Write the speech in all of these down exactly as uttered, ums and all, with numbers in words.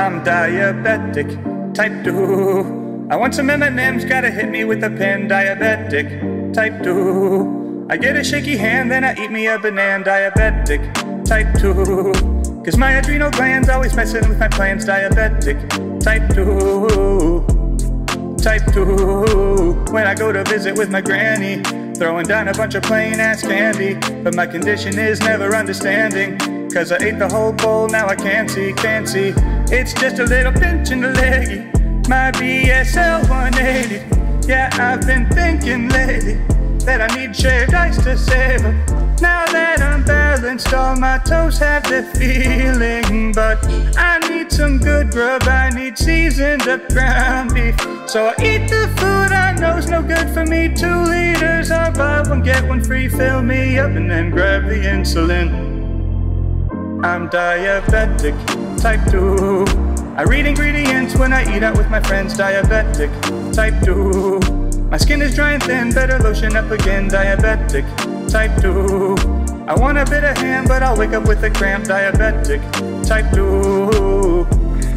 I'm diabetic, type two. I want some M and M's, gotta hit me with a pen. Diabetic, type two. I get a shaky hand, then I eat me a banana. Diabetic, type two. Cause my adrenal glands always messing with my plans. Diabetic, type two. Type two. When I go to visit with my granny, throwing down a bunch of plain ass candy. But my condition is never understanding, cause I ate the whole bowl, now I can't see, can't see. It's just a little pinch in the leggy, my B S L one eighty. Yeah, I've been thinking lately that I need shaved ice to savor. Now that I'm balanced, all my toes have the feeling. But I need some good grub, I need seasoned up ground beef. So I eat the food I know's no good for me. Two liters or buy one get one free. Fill me up and then grab the insulin. I'm diabetic, type two. I read ingredients when I eat out with my friends. Diabetic, type two. My skin is dry and thin, better lotion up again. Diabetic, type two. I want a bit of ham, but I'll wake up with a cramp. Diabetic, type two.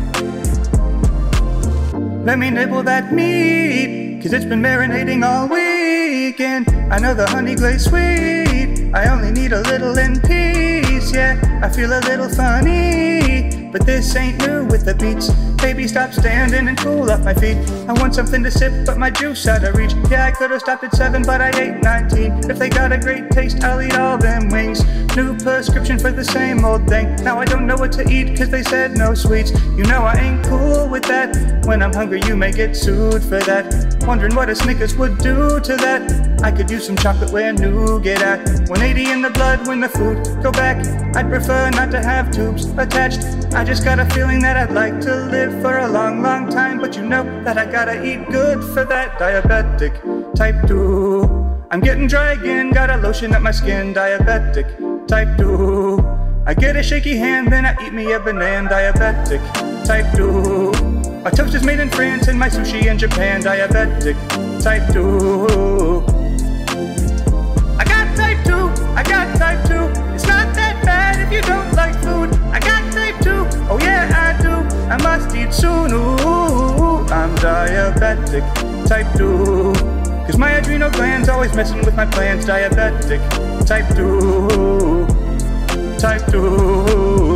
Let me nibble that meat, cause it's been marinating all weekend. I know the honey glaze sweet, I only need a little in peace. Yeah, I feel a little funny, but this ain't new with the beats. Baby, stop standing and cool off my feet. I want something to sip, but my juice out of reach. Yeah, I could've stopped at seven, but I ate nineteen. If they got a great taste, I'll eat all them wings. New prescription for the same old thing. Now I don't know what to eat, cause they said no sweets. You know I ain't cool with that. When I'm hungry, you may get sued for that. Wondering what a Snickers would do to that. I could use some chocolate where nougat at. one eighty in the blood when the food go back. I'd prefer not to have tubes attached. I just got a feeling that I'd like to live for a long, long time. But you know that I gotta eat good for that. Diabetic, type two. I'm getting dry again, gotta lotion up my skin. Diabetic, type two. I get a shaky hand, then I eat me a banana. Diabetic, type two. My toast is made in France and my sushi in Japan. Diabetic, type two. I got type two, I got type two. It's not that bad if you don't like food. I got type two, oh yeah I do. I must eat soon, ooh. I'm diabetic, type two. Cause my adrenal glands always messing with my plans. Diabetic, type two. Type two.